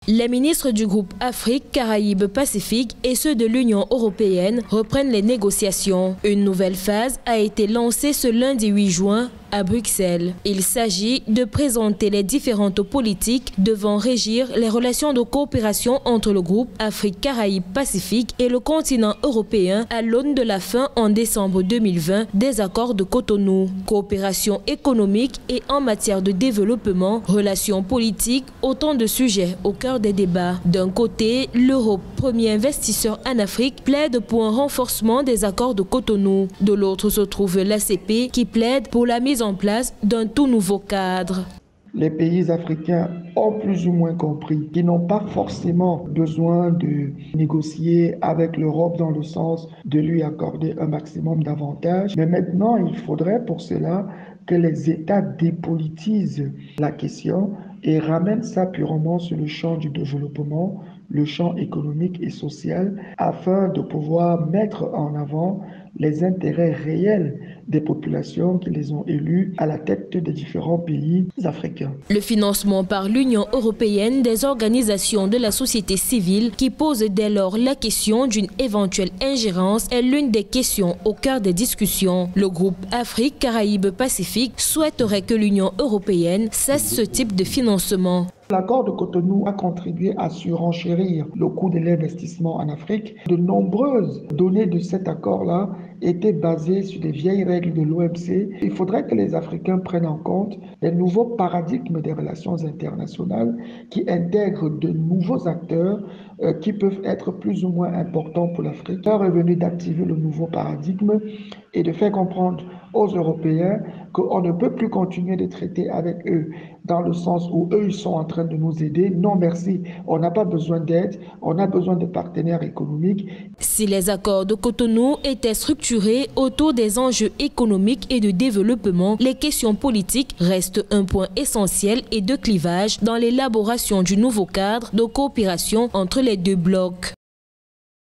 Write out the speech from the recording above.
Les ministres du groupe Afrique, Caraïbes, Pacifique et ceux de l'Union européenne reprennent les négociations. Une nouvelle phase a été lancée ce lundi 8 juin à Bruxelles. Il s'agit de présenter les différentes politiques devant régir les relations de coopération entre le groupe Afrique, Caraïbes, Pacifique et le continent européen à l'aune de la fin en décembre 2020 des accords de Cotonou. Coopération économique et en matière de développement, relations politiques, autant de sujets au cœur des débats. D'un côté, l'Europe, premier investisseur en Afrique, plaide pour un renforcement des accords de Cotonou. De l'autre se trouve l'ACP qui plaide pour la mise en place d'un tout nouveau cadre. Les pays africains ont plus ou moins compris qu'ils n'ont pas forcément besoin de négocier avec l'Europe dans le sens de lui accorder un maximum d'avantages. Mais maintenant, il faudrait pour cela que les États dépolitisent la question et ramènent ça purement sur le champ du développement, le champ économique et social, afin de pouvoir mettre en avant les intérêts réels des populations qui les ont élus à la tête des différents pays africains. Le financement par l'Union européenne des organisations de la société civile qui pose dès lors la question d'une éventuelle ingérence est l'une des questions au cœur des discussions. Le groupe Afrique, Caraïbes, Pacifique souhaiterait que l'Union européenne cesse ce type de financement. L'accord de Cotonou a contribué à surenchérir le coût de l'investissement en Afrique. De nombreuses données de cet accord-là étaient basées sur des vieilles règles de l'OMC. Il faudrait que les Africains prennent en compte les nouveaux paradigmes des relations internationales qui intègrent de nouveaux acteurs qui peuvent être plus ou moins importants pour l'Afrique. L'heure est venue d'activer le nouveau paradigme et de faire comprendre aux Européens qu'on ne peut plus continuer de traiter avec eux dans le sens où eux, ils sont en train de nous aider. Non, merci. On n'a pas besoin d'aide. On a besoin de partenaires économiques. Si les accords de Cotonou étaient structurés autour des enjeux économiques et de développement, les questions politiques restent un point essentiel et de clivage dans l'élaboration du nouveau cadre de coopération entre les deux blocs.